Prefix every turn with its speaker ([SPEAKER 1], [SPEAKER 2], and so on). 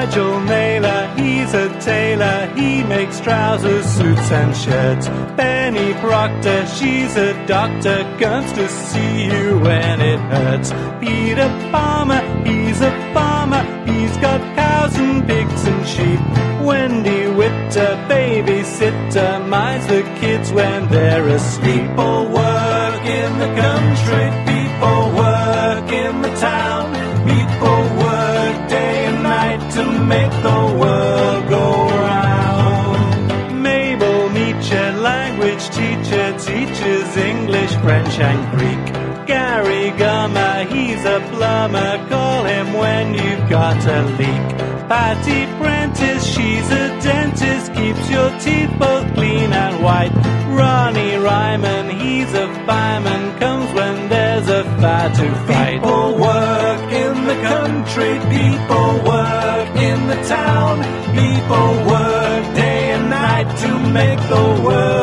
[SPEAKER 1] Nigel Naylor, he's a tailor, he makes trousers, suits and shirts. Penny Proctor, she's a doctor, comes to see you when it hurts. Peter Palmer, he's a farmer, he's got cows and pigs and sheep. Wendy Witter, babysitter, minds the kids when they're asleep. People work in the country, people work in the town. People work day and night to make the world go round. Mabel Meacher, language teacher, teaches English, French and Greek. Gary Gummer, he's a plumber, call him when you've got a leak. Patty Prentice, she's a dentist, keeps your teeth both clean and white. Ronnie Ryman, he's a fireman, comes when there's a fire to fight. People work in the country, people work in the town. People work day and night to make the world